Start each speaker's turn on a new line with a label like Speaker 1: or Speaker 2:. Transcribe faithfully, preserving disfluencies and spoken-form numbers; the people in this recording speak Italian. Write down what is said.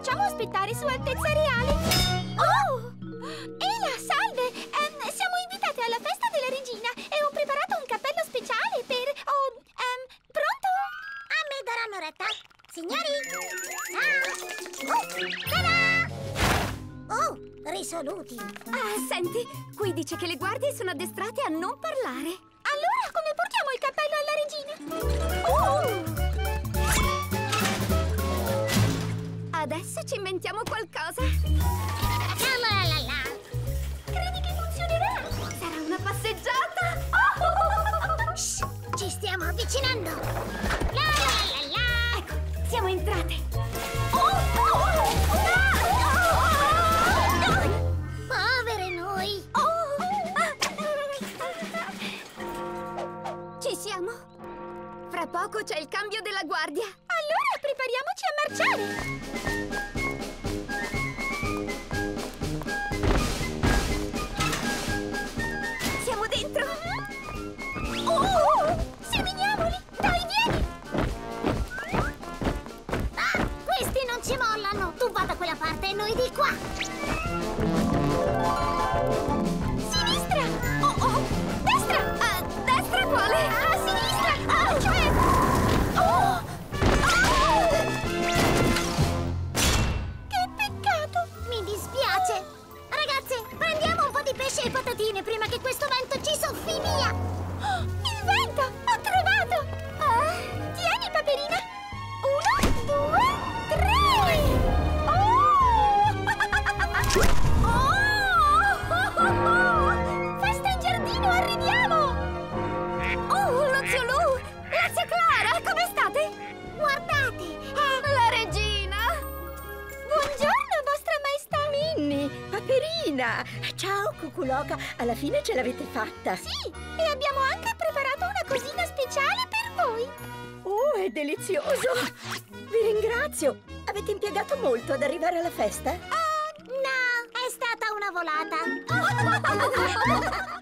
Speaker 1: facciamo aspettare Sua Altezza Reale. Oh! Ela, salve! Ehm, siamo invitate alla festa della regina e ho preparato un cappello speciale per... Oh, ehm, pronto?
Speaker 2: A me daranno retta. Signori! Ciao! Oh, tada! Oh, risoluti.
Speaker 3: Ah, senti, qui dice che le guardie sono addestrate a non parlare.
Speaker 1: Allora, come portiamo il cappello alla regina? Oh!
Speaker 3: Adesso ci inventiamo qualcosa.
Speaker 2: La la la la.
Speaker 1: Credi che funzionerà?
Speaker 3: Sarà una passeggiata.
Speaker 2: Oh! Shh, ci stiamo avvicinando. La la la la.
Speaker 3: Ecco, siamo entrate.
Speaker 2: Oh, oh, oh, oh. Povere noi.
Speaker 3: Ci siamo. Fra poco c'è il cambio della guardia.
Speaker 1: Allora prepariamoci a marciare.
Speaker 3: Siamo dentro.
Speaker 1: Oh! Seminiamoli! Dai, vieni!
Speaker 2: Ah, questi non ci mollano. Tu va da quella parte e noi di qua.
Speaker 1: Sinistra! Oh, oh! Destra!
Speaker 3: Ah, destra quale?
Speaker 1: A sinistra! Ah, cioè... Oh! Oh! Che peccato!
Speaker 2: Mi dispiace. Ragazze, prendiamo un po' di pesce e patatine prima che questo vento ci soffi via.
Speaker 1: Oh, il vento! Ho trovato! Ah, tieni, Paperina! Uno, due, tre! Oh! Oh! Festa in giardino, arriviamo!
Speaker 3: Oh, lo zio Lu! La zia Clara, come state?
Speaker 2: Guardate, è...
Speaker 3: La regina!
Speaker 1: Buongiorno, vostra maestà!
Speaker 4: Minnie, Paperina! Ciao, Cuculoca! Alla fine ce l'avete fatta!
Speaker 1: Sì, e abbiamo anche preparato una cosina speciale per voi!
Speaker 4: Oh, è delizioso! Vi ringrazio! Avete impiegato molto ad arrivare alla festa?
Speaker 2: No, è stata una volata.